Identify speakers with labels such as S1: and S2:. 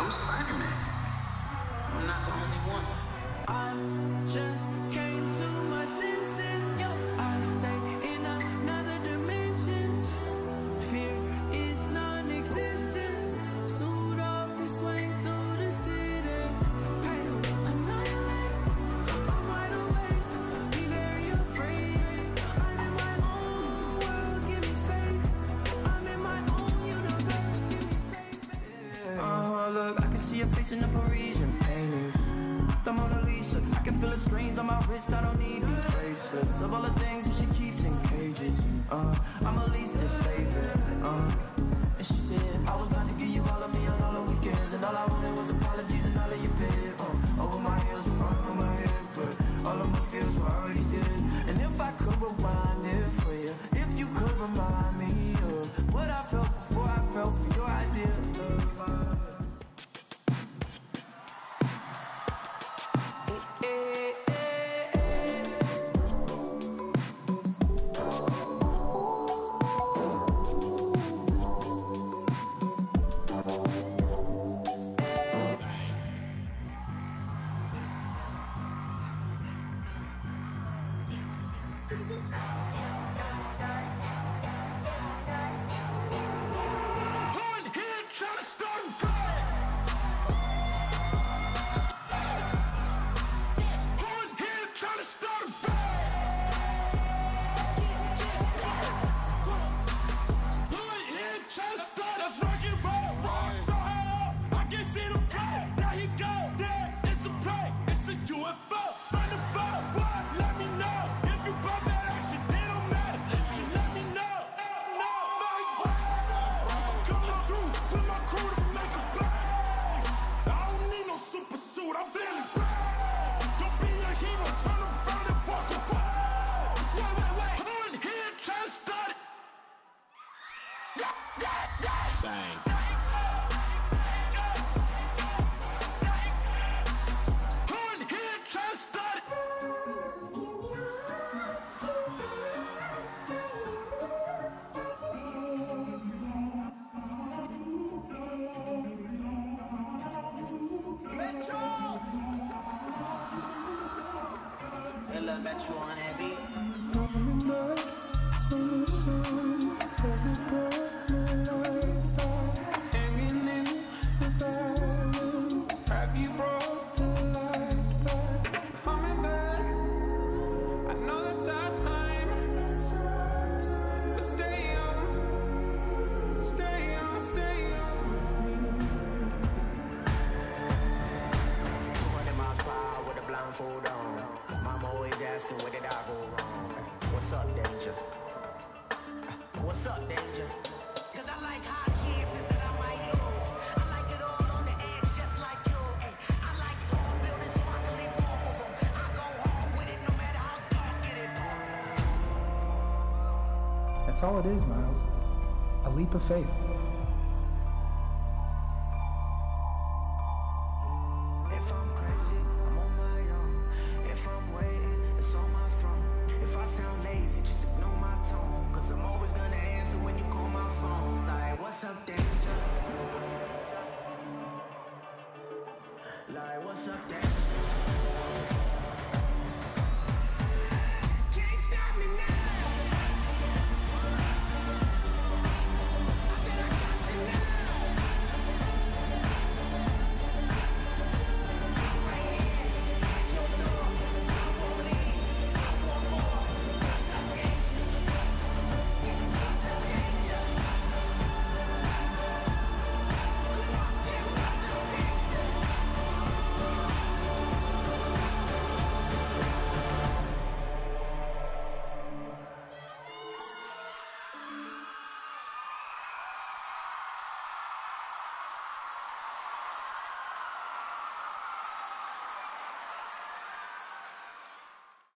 S1: I'm Spider-Man. I'm not the only one.
S2: I just came to my senses, yo. I stay in another dimension. Fear is non-existent. Suit up and swing through the city. Annihilate, I'm wide awake. Be very afraid. I'm in my own world, give me space. I'm in my own universe, give me space. Look, I can see your face in the Parisian paintings. The Mona Lisa, I can feel the strains on my wrist. I don't need these bracelets. Of all the things that she keeps in cages, I'm at least his favorite. And she said, I was about to give you all of me on all the weekends, and all I wanted was apologies and all of your bed. Over my heels, falling on my head, but all of my fears were already dead. And if I could rewind it for you, if you could remind me of what I felt before I fell for your idea of love.
S3: That's all it is, Miles. A leap of faith.